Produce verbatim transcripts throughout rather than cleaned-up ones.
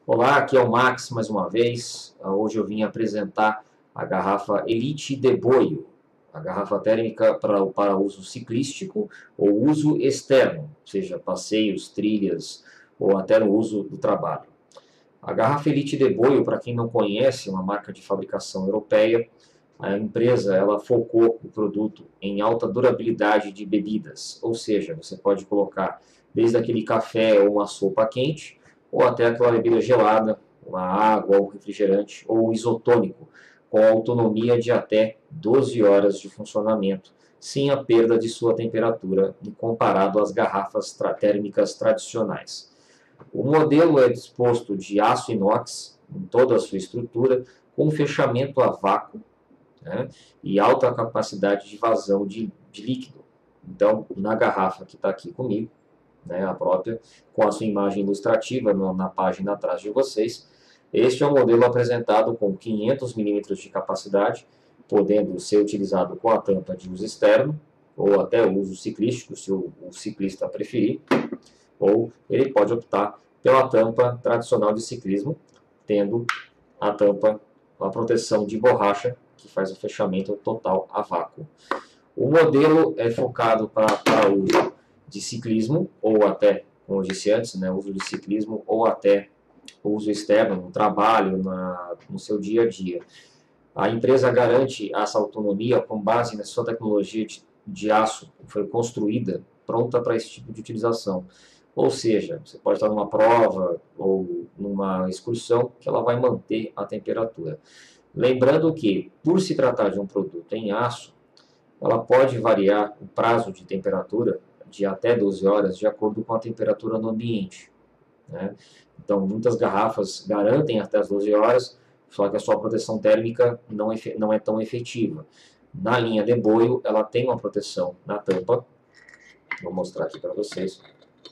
Olá, aqui é o Max mais uma vez. Hoje eu vim apresentar a garrafa Elite de Boio, a garrafa térmica para, para uso ciclístico ou uso externo, seja passeios, trilhas ou até no uso do trabalho. A garrafa Elite de Boio, para quem não conhece, é uma marca de fabricação europeia. A empresa ela focou o produto em alta durabilidade de bebidas, ou seja, você pode colocar desde aquele café ou uma sopa quente, ou até aquela bebida gelada, uma água ou refrigerante ou isotônico, com autonomia de até doze horas de funcionamento, sem a perda de sua temperatura, comparado às garrafas térmicas tradicionais. O modelo é disposto de aço inox em toda a sua estrutura, com fechamento a vácuo, né, e alta capacidade de vazão de, de líquido. Então, na garrafa que está aqui comigo, né, a própria, com a sua imagem ilustrativa no, na página atrás de vocês, este é o modelo apresentado com quinhentos milímetros de capacidade, podendo ser utilizado com a tampa de uso externo, ou até uso ciclístico, se o, o ciclista preferir, ou ele pode optar pela tampa tradicional de ciclismo, tendo a tampa, a proteção de borracha, que faz o fechamento total a vácuo. O modelo é focado para, para uso de ciclismo, ou até, como eu disse antes, né, uso de ciclismo, ou até uso externo, no trabalho, na, no seu dia a dia. A empresa garante essa autonomia com base na sua tecnologia de, de aço, que foi construída, pronta para esse tipo de utilização. Ou seja, você pode estar numa prova ou numa excursão que ela vai manter a temperatura. Lembrando que, por se tratar de um produto em aço, ela pode variar o prazo de temperatura de até doze horas de acordo com a temperatura no ambiente, né? Então, muitas garrafas garantem até as doze horas, só que a sua proteção térmica não é, não é tão efetiva. Na linha de Boio, ela tem uma proteção na tampa. Vou mostrar aqui para vocês.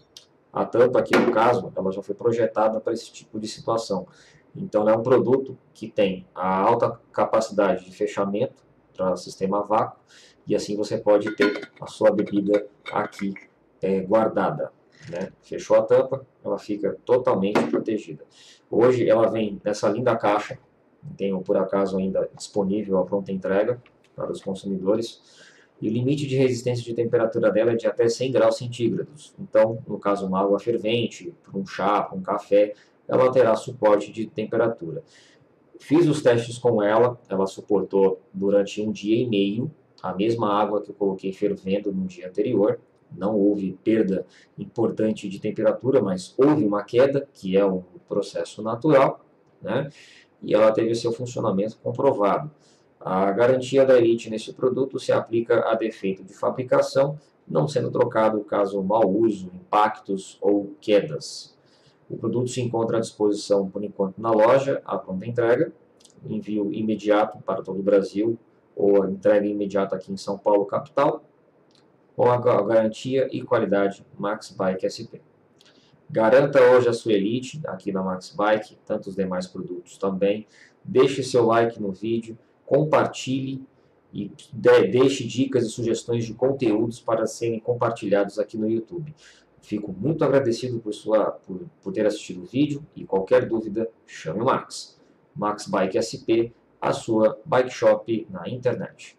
A tampa aqui, no caso, ela já foi projetada para esse tipo de situação. Então, é um produto que tem a alta capacidade de fechamento para o sistema vácuo, e assim você pode ter a sua bebida aqui é, guardada, né? Fechou a tampa, ela fica totalmente protegida. Hoje ela vem nessa linda caixa, tenho por acaso ainda disponível a pronta entrega para os consumidores, e o limite de resistência de temperatura dela é de até cem graus centígrados. Então, no caso uma água fervente, para um chá, para um café, ela terá suporte de temperatura. Fiz os testes com ela, ela suportou durante um dia e meio a mesma água que eu coloquei fervendo no dia anterior. Não houve perda importante de temperatura, mas houve uma queda, que é um processo natural, né? E ela teve seu funcionamento comprovado. A garantia da Elite nesse produto se aplica a defeito de fabricação, não sendo trocado caso mau uso, impactos ou quedas. O produto se encontra à disposição, por enquanto, na loja, à pronta entrega, envio imediato para todo o Brasil, ou a entrega imediata aqui em São Paulo, capital, com a garantia e qualidade Max Bike S P. Garanta hoje a sua Elite aqui na Max Bike, tantos demais produtos também. Deixe seu like no vídeo, compartilhe e deixe dicas e sugestões de conteúdos para serem compartilhados aqui no YouTube. Fico muito agradecido por, sua, por, por ter assistido o vídeo e qualquer dúvida, chame o Max. Max Bike S P, a sua bike shop na internet.